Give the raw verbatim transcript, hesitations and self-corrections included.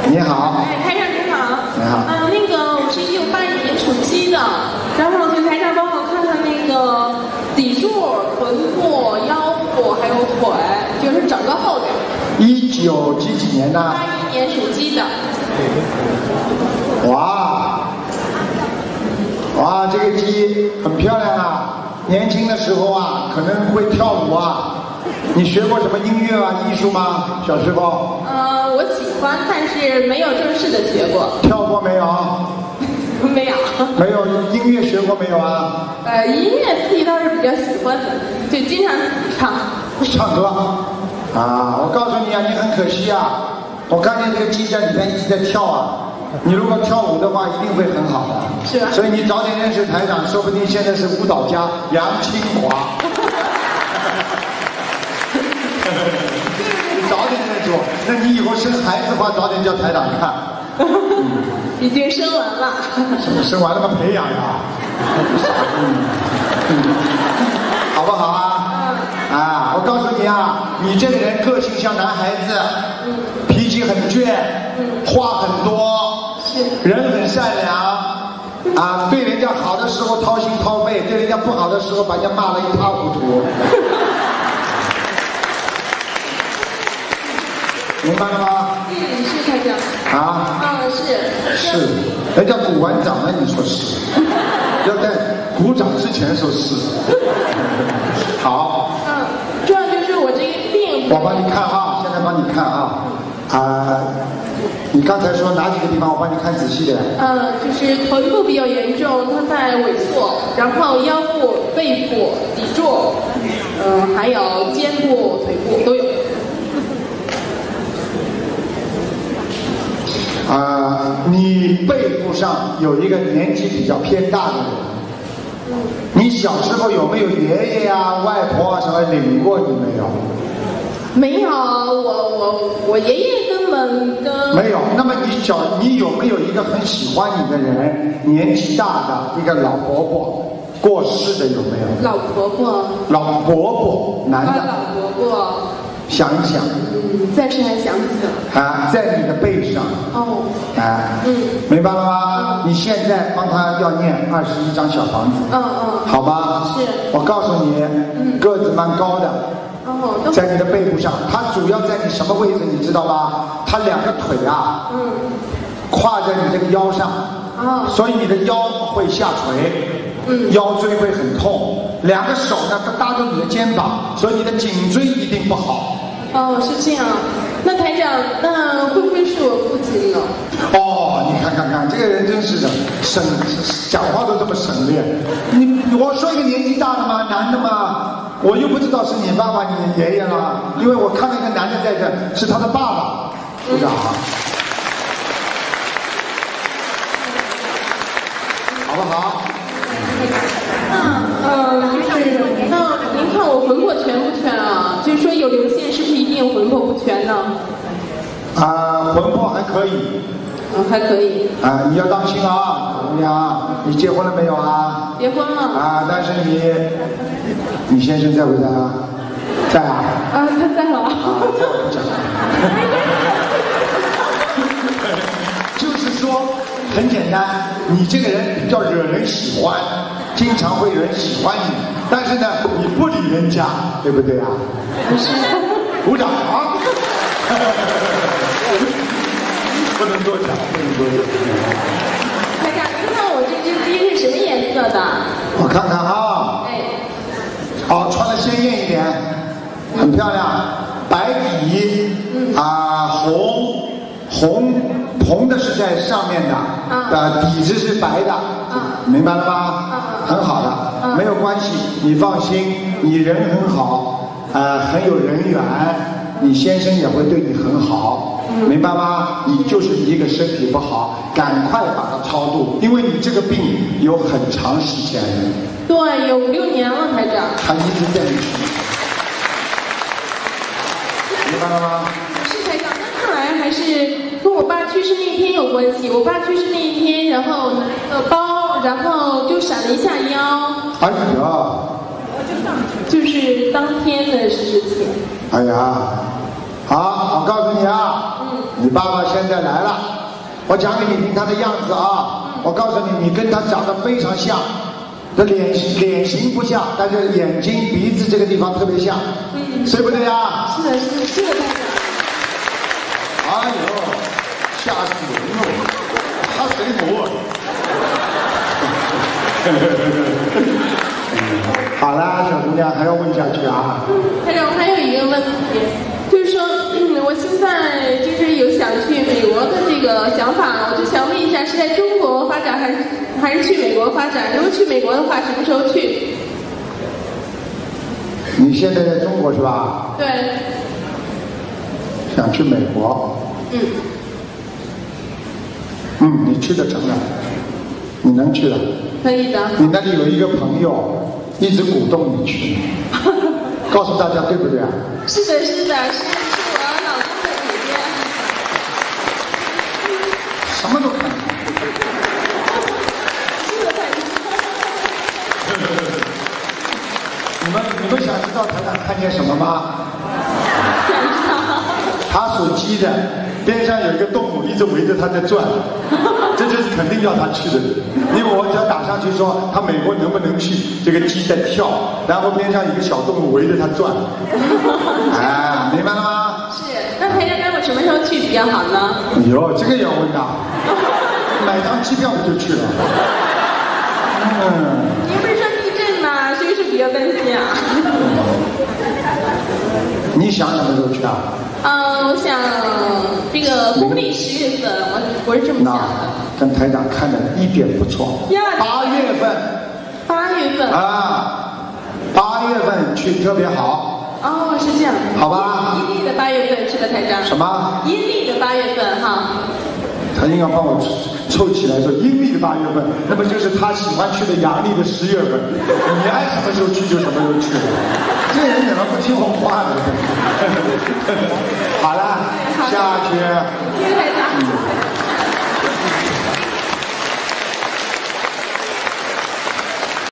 你好。 哎，台长您好。 你好。 啊、呃，那个我是一九八一年属鸡的，然后就台长帮我看看那个脊柱、臀部、腰部还有腿，就是整个后边。 一九几几年的？ 八一年属鸡的。 哇，哇，这个鸡很漂亮啊！年轻的时候啊，可能会跳舞啊。你学过什么音乐啊、艺术吗？小时候？ 呃，我喜欢，但是没有正式的学过。 跳过没有？ 没有。 没有音乐学过没有啊？ 呃，音乐自己倒是比较喜欢的，就经常唱。 唱歌啊！我告诉你啊，你很可惜啊！我看见这个鸡在里面一直在跳啊。你如果跳舞的话，一定会很好的。 是吧？ 所以你早点认识台长，说不定现在是舞蹈家杨清华。你早点认识我，那你以后生孩子的话，早点叫台长看。 已经生完了。 生完了吗？培养呀。好不好啊？啊，我告诉你啊，你这个人个性像男孩子，脾气很倔，话很多，人很善良，啊，对人家好的时候掏心掏肺，对人家不好的时候把人家骂得一塌糊涂。明白了吗？ 嗯，是台长。 啊？ 啊，是。 是，人家鼓完掌了，你说是？要在鼓掌之前说是。好。 嗯，主要就是我这个病。 我帮你看啊，现在帮你看啊，啊、呃，你刚才说哪几个地方？我帮你看仔细点。 呃，就是臀部比较严重，它在萎缩，然后腰部、背部、脊柱，呃，还有肩部、腿部都有。 啊、呃，你背部上有一个年纪比较偏大的人，你小时候有没有爷爷呀、外婆啊什么领过你没有？ 没有，我我我爷爷根本跟没有。那么你小你有没有一个很喜欢你的人，年纪大的一个老伯伯过世的有没有？ 老婆婆。 老伯伯，男的。 啊，老伯伯。 想一想。 嗯，暂时还想不起来。 啊，在你的背上。 哦。 啊。 嗯。 明白了吗？嗯、你现在帮他要念二十一张小房子。 嗯嗯。 好吧。 是。 我告诉你，嗯、个子蛮高的。 哦。 在你的背部上，它主要在你什么位置？你知道吧？它两个腿啊。嗯。跨在你这个腰上。哦。所以你的腰会下垂。嗯。腰椎会很痛。两个手呢，它搭住你的肩膀，所以你的颈椎一定不好。 哦，是这样。那台长，那会不会是我父亲呢？ 哦，你看看看，这个人真是的，省讲话都这么省略。你我说一个年纪大的吗？男的吗？我又不知道是你爸爸、你爷爷了，因为我看到一个男的在这，是他的爸爸。鼓掌。好不好？ 那呃，就是那您看我魂魄全不全啊？就是说有灵性是不是一定魂魄不全呢？ 啊、呃，魂魄还可以。 嗯，还可以。 啊、呃，你要当心啊，姑娘，你结婚了没有啊？ 结婚了。 啊，但是你，你先生在不在啊？在啊。 啊，他在了。 啊，在我不讲。就是说，很简单，你这个人比较惹人喜欢。经常会有人喜欢你，但是呢，你不理人家，对不对啊？ 不是。 鼓掌啊！不能多讲，不能多讲。 台长，您看我这只鸡是什么颜色的？ 我看看啊。 哎。 哦，穿的鲜艳一点，很漂亮，白底，嗯、啊，红，红，红的是在上面的，啊，呃，底子是白的，啊，明白了吗？啊。很好的，啊、没有关系，你放心，你人很好，呃，很有人缘，你先生也会对你很好，嗯、明白吗？你就是一个身体不好，赶快把它超度，因为你这个病有很长时间了。 对，有五六年了，台长。 他一直在你身上，明白了吗？ 是台长，那看来还是跟我爸去世那天有关系。我爸去世那一天，然后拿一个包，然后就闪了一下腰。 哎呀， 就是当天的事情。 哎呀，好，我告诉你啊，嗯， 你爸爸现在来了，我讲给你听他的样子啊。我告诉你，你跟他长得非常像，这脸脸型不像，但是眼睛、鼻子这个地方特别像， 嗯， 对不对啊？ 是的，是的，是的，台长。 哎呦，吓死人了！他谁母？好啦，小姑娘还要问下去啊？ 台长，我还有一个问题，就是说，嗯，我现在就是有想去美国的这个想法，我就想问一下，是在中国发展还是还是去美国发展？如果去美国的话，什么时候去？ 你现在在中国是吧？ 对。 想去美国？ 嗯。 嗯，你去得成的，你能去的。 可以的。 你那里有一个朋友一直鼓动你去，告诉大家对不对啊？ 是的，是的，是是我老公的姐姐。 什么都看。 是的，太你们你们想知道台长看见什么吗？ 想知道。 他属鸡的，边上有一个动物一直围着他在转，这就是肯定要他去的。因为我只要打上去说他美国能不能去，这个鸡在跳，然后边上有一个小动物围着他转。哎，明白了吗？ 是。那台长，那我什么时候去比较好呢？ 哟，这个也要问的，买张机票不就去了？嗯。 您不是说地震吗？是不是比较担心啊？ 你想什么时候去啊？ 嗯，我想这个公历十月份，我我是这么想的。 跟台长看的一点不错。八月份。 八月份。 啊，八月份去特别好。 哦，是这样。 好吧。 阴历的八月份是的，台长。 什么？ 阴历的八月份哈。 他应该帮我凑起来说阴历的八月份，那么就是他喜欢去的阳历的十月份。你爱什么时候去就什么时候去。这人怎么不听我话呢？好了，下去。 谢谢台长。